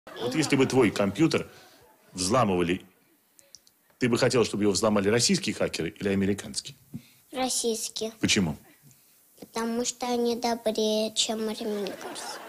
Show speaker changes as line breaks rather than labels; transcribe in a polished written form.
Вот если бы твой компьютер взламывали, ты бы хотел, чтобы его взломали российские хакеры или американские?
Российские.
Почему?
Потому что они добрее, чем американцы.